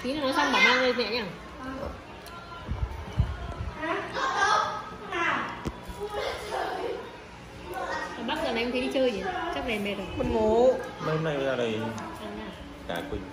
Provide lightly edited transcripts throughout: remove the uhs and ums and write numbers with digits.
Tí nữa nói xong bảo mang lên mẹ nhá. Bác giờ này em thấy đi chơi gì? Chắc về mệt rồi. Mình ngủ. Mấy hôm nay ra đây cả Quỳnh.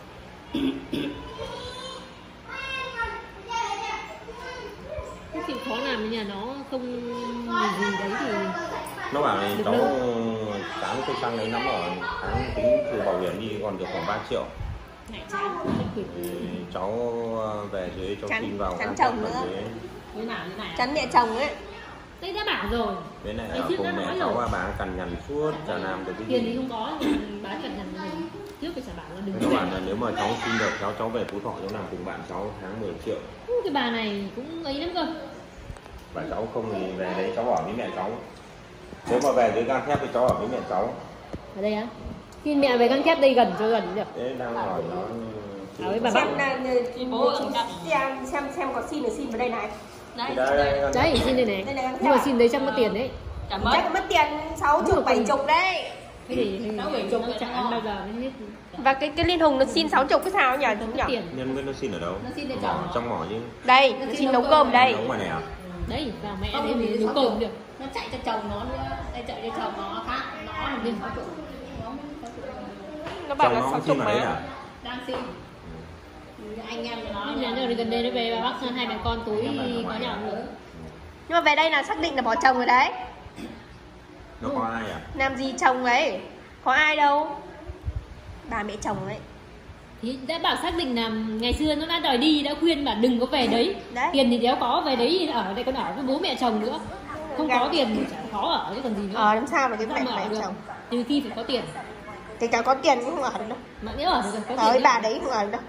Cái chịu khó làm ở nhà nó không gì đấy thì Nó bảo này cháu tháng cây xăng đấy lắm rồi, tháng tính từ bảo hiểm đi còn được khoảng 3 triệu. ngại chán. Thì cháu về dưới cháu xin vào chắn chồng nữa. Như nào như này. Chắn mẹ chồng ấy. Đấy đã bảo rồi. Với lại Ngày trước cùng đã mẹ nói cháu rồi. bà cằn nhằn suốt chả làm được cái Tiền gì. thì không có, bán cẩn thận mình. Trước phải trả bảo là đừng. Các bạn là nếu mà cháu xin được cháu về Phú Thọ cháu làm cùng bạn cháu tháng 10 triệu. Cái bà này cũng ấy lắm cơ. Và cháu không thì về đấy cháu ở với mẹ cháu. Nếu mà về dưới gang thép thì cháu ở với mẹ cháu. Ở đây á? Xin mẹ về gang thép đây gần cho gần được. Đấy đang hỏi nó. Ở với bà bác. Xem có xin thì xin vào đây này. Đấy xin đây này. Nhưng mà xin đấy chắc mất tiền đấy. Chắc mất tiền 60 70 đấy. Thế thì nó chẳng ăn bao giờ mới hết. Và cái liên hùng nó xin 60 cái sao nhỉ? Không có tiền. Nhân viên nó xin ở đâu? Nó xin để Mỏ, chồng. trong mỏ chứ. Đây, nó xin nấu cơm đây. Nấu ngoài này à? Đấy, vào mẹ đấy thì nấu cơm được. Nó chạy cho chồng nó nữa, đây chạy cho chồng nó khác, nó là viên 60. Nó bảo Chồng là nó 60 xin vào đấy mà. à? Đang xin. Anh em nó Nên rồi gần đây nó về bà bác hai mẹ con tối có nhà nữa. Nhưng mà về đây là xác định là bỏ chồng rồi đấy. Nó có ai à? Làm gì chồng ấy? Có ai đâu. Bà mẹ chồng ấy. Thì đã bảo xác định là ngày xưa nó đã đòi đi, đã khuyên mà đừng có về đấy. Tiền thì đéo có, về đấy ở đây còn ở với bố mẹ chồng nữa. Không có tiền thì chẳng khó ở chứ còn gì nữa. Làm sao mà cái mẹ chồng. Trừ khi phải có tiền. Thì cháu có tiền cũng không ở được đâu. Mà nếu ở được có Ở tiền. bà đấy không ở được đâu.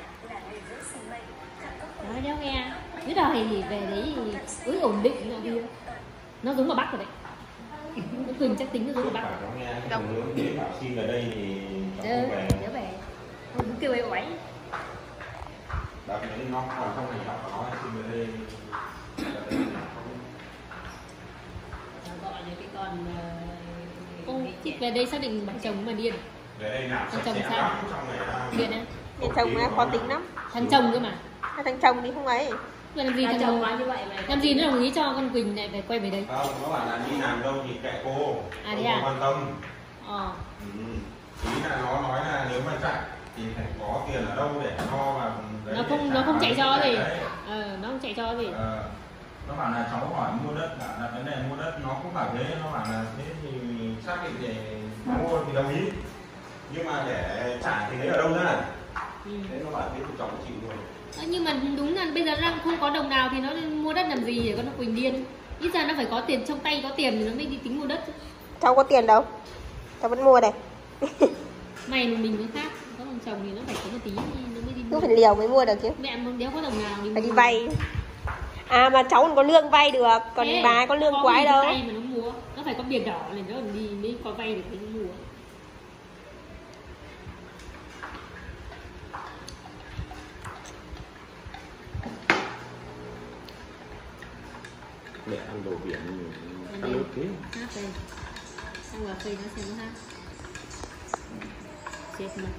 Nói đéo nghe. Cái đời thì về đấy thì ổn định như kia. Nó giống bà Bắc rồi đấy. Nó Quỳnh chắc tính nó giống bà Bắc. Đâu. Nếu bảo xin ở đây thì cháu không về. Nhớ về. Không kêu ấy oáy. Đợt đấy nó còn trong này học nó xin ở đây. gọi những cái con Chị về đây xác định bằng chồng mà điên. Về đây làm Thằng chồng sạch sẽ sao? lắm, trong này là- Điên á. Mẹ chồng ấy khó tính lắm. Thằng chồng cơ mà. Thằng chồng thì không ấy. Vậy làm gì thằng chồng như vậy làm gì nó đồng ý cho con Quỳnh lại về quay về đấy. Không, nó bảo là đi làm đâu thì kệ cô. À, thế Cô à? không quan tâm. Ờ. Ý là nó nói là nếu mà chạy thì phải có tiền ở đâu để lo vào đấy Nó để không trả nó không chạy cho cái gì. đấy. Nó không chạy cho gì. Nó bảo là cháu hỏi mua đất, bảo là vấn đề mua đất nó cũng bảo thế, nó bảo là thế thì xác định để mua thì đồng ý, nhưng mà để trả thì lấy ở đâu ra. Thế nó bảo thế thì cháu chịu luôn. Nhưng mà đúng là bây giờ đang không có đồng nào thì nó mua đất làm gì để con Quỳnh điên. Ít ra nó phải có tiền trong tay, có tiền thì nó mới đi tính mua đất chứ. Cháu có tiền đâu. Cháu vẫn mua đây. Mày mình nó khác, có thằng chồng thì nó phải có một tí nó mới đi Cứ mua. phải liều mới mua được chứ. Mẹ muốn đéo có đồng nào thì Phải đi mua. vay. À mà cháu còn có lương vay được. Còn Thế, bà ấy có lương có quái gì đâu. trong tay mà nó mua, nó phải có biển đỏ này nó đi mới có vay được thì nó mua. Mẹ ăn đồ biển ăn nước thế. Hát đây. Sang vào phê nó xem nó hát. Chết mà.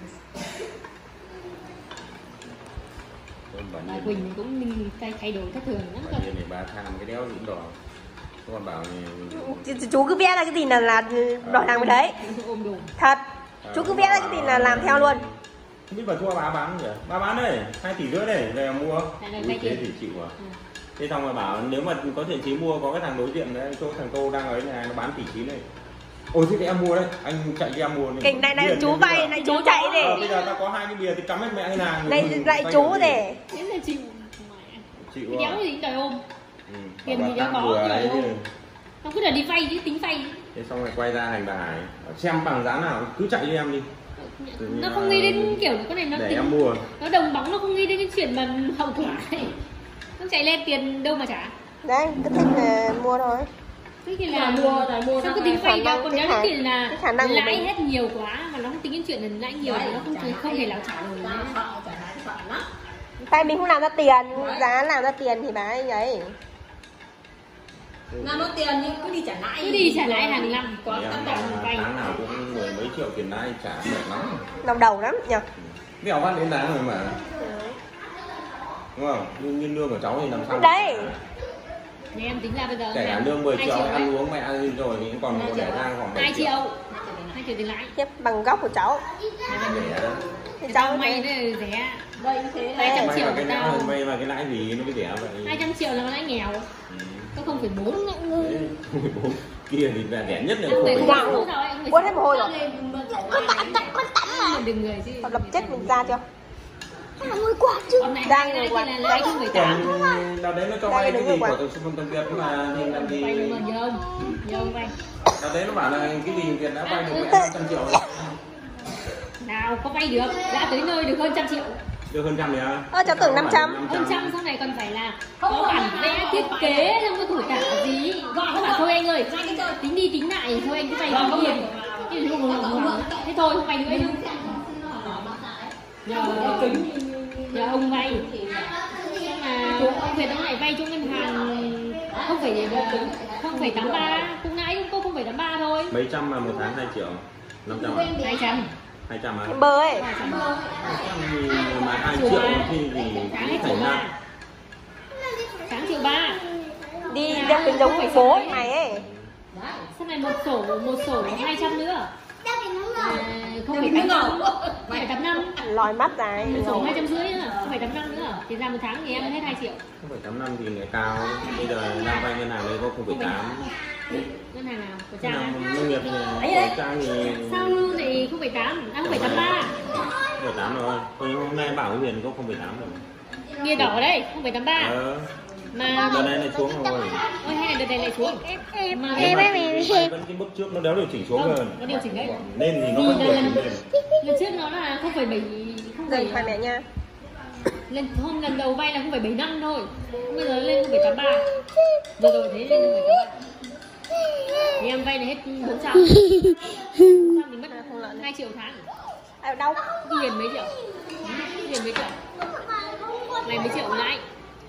Bà Quỳnh thì cũng thay đổi thất thường lắm cơ. Bà này bà tham cái đéo lũng đỏ. Còn bảo này Chú cứ vẽ ra cái gì là đòi hàng với đấy. Ôm đồm. Thật. Chú cứ vẽ ra cái gì là làm theo luôn. không biết bà cho bà bán nhỉ? Bà bán đây 2,5 tỷ này về mua. Thế Thế thì chịu à? Thế xong rồi bảo nếu mà có thể chí mua, có cái thằng đối diện đấy, chỗ thằng Tô đang ở nhà nó bán tỷ chí này. Ôi thế thì em mua đấy, anh chạy đi em mua này. Cái này chú vay, này chú chạy để. Bây giờ ta có 2 cái bìa thì cắm hết mẹ ngân hàng. Này lại chú để. Thế là chịu. Chịu. Cái đéo gì đòi ôm. Tiền Bà thì đéo tặng có vừa đòi đấy ôm. chứ. Không cứ là đi vay chứ, tính vay. Thế xong rồi quay ra hành bà Hải xem bằng giá nào cứ chạy cho em đi. Nó không nghĩ đến kiểu cái này nó để tính, em mua. nó đồng bóng, nó không nghĩ đến cái chuyện mà hậu quả ấy. Nó chạy lên tiền đâu mà trả. Đấy, cứ thích là mua thôi. Thế thì là mua xong cứ tính vay ra, còn nếu thì là lãi hết nhiều quá mà nó không tính đến chuyện là lãi nhiều thì nó không thể nào trả nổi nữa. Tại mình không làm ra tiền, giá làm ra tiền thì bà ấy ấy. Làm nó tiền nhưng cứ đi trả lãi. Cứ đi trả lãi hàng năm, có Em tất cả vay. tháng nào cũng 10 mấy triệu tiền lãi trả mệt lắm. Đau đầu lắm nhỉ. Mèo phát đến đáng rồi mà. Đúng không? Nhưng lương của cháu thì làm sao? Đấy. Thì em tính ra bây giờ Kể cả lương 10 triệu ăn uống mẹ ăn rồi thì còn có để ra khoảng 2 triệu. 2 triệu tiền lãi. Tiếp bằng góc của cháu. Thì cháu may đây rẻ. Đây thế 200 triệu cái tao. may mà cái lãi gì nó mới rẻ vậy. 200 triệu là lãi nghèo. Có 0,4. 0,4 kia thì là rẻ nhất là 0,4. Quên hết mồ hôi rồi. Đừng người chứ. Lập chết mình ra chưa? Ngồi quạt chứ. Đang ngồi quạt. Lãi 0,8. Đợt đấy nó cho vay cái gì của Tổng Việt mà thì làm gì? Vay mà nhờ ông vay. Đợt đấy nó bảo là cái gì Việt đã vay được 500 triệu rồi. Nào có vay được, đã tới nơi được hơn 100 triệu. Được hơn 100 nhá. Cháu tưởng 500. Hơn 100 sau này còn phải là có bản vẽ thiết kế, không có thủ tả gì. Gọi các bạn thôi anh ơi, tính đi tính lại thôi anh cứ vay bao nhiêu. Thế thôi không vay nữa chứ. Nhờ ông vay. Nhưng mà ông Việt ông lại vay cho ngân hàng 0,83, cũng nãy cũng có 0,83 thôi. Mấy trăm mà một tháng 2 triệu. 500 à? 200. 200 à? Bơ ấy. 200 mà 2 triệu thì Tháng 1,3 triệu. Tháng 1,3 triệu. Đi đeo kính giống thành phố này ấy. Sau này một sổ 200 nữa. 0,85. Lòi mắt ra. Một sổ 250 nữa, 0,85 nữa. Thì ra một tháng thì em hết 2 triệu. 0,85 thì lại cao. Bây giờ đang vay ngân hàng đây có 0,8. Ngân hàng nào? Của Trang á? Nông nghiệp này, Trang thì... Sao thì 0,8, đang 0,83. 0,8 rồi. Hôm nay bảo với Huyền có 0,8 rồi. Nghe đỏ đấy, 0,83. Mà đợt này lại xuống rồi. Ôi hay là đợt này lại xuống. Mà vẫn cái bước trước nó đéo điều chỉnh xuống rồi. Nó điều chỉnh đấy. Nên thì nó vẫn điều chỉnh lên. Lần trước nó là 0,7. Dần phải mẹ nha. Lần đầu vay là 0,75 thôi. Bây giờ lên 0,83. Vừa rồi thế lên 0,83. Thì em vay là hết 400. 400 thì mất 2 triệu tháng. Ai đau? Hiền mấy triệu? Hiền mấy triệu? Này mấy triệu lãi?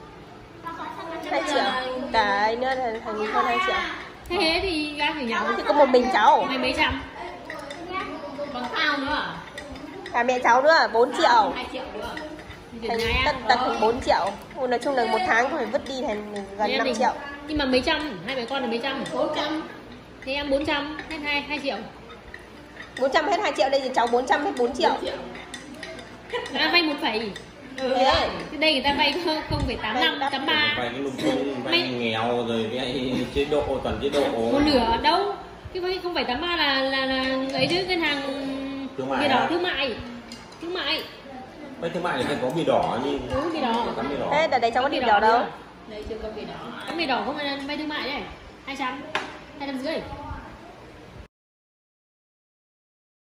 2 triệu. Cái nữa là thành hơn 2 triệu. Thế thì ra phải nhau. Thì có một mình cháu. Mày mấy trăm? Còn tao nữa à? Cả mẹ cháu nữa 4 triệu. 2 triệu nữa. Thành tất tật thành 4 triệu. Nói chung là một tháng phải vứt đi thành gần 5 triệu. Nhưng mà mấy trăm? Hai mẹ con là mấy trăm? 400. Thế em 400 hết 2 triệu. 400 hết 2 triệu, đây thì cháu 400 hết 4 triệu. Đã vay 1 phẩy. Thế Đây người ta vay 0,85, 83. Vay cái lục vay nghèo rồi cái chế độ toàn chế độ. Một nửa đâu. Cái vay 0,83 là ấy chứ ngân hàng thương mại. Bìa đỏ thương mại. Thương mại. Vay thương mại thì phải có bìa đỏ như. Bìa đỏ. Thế đợt đấy cháu có bìa đỏ đâu. Đây chưa có bìa đỏ. Có bìa đỏ không là vay thương mại đấy. 200, 250.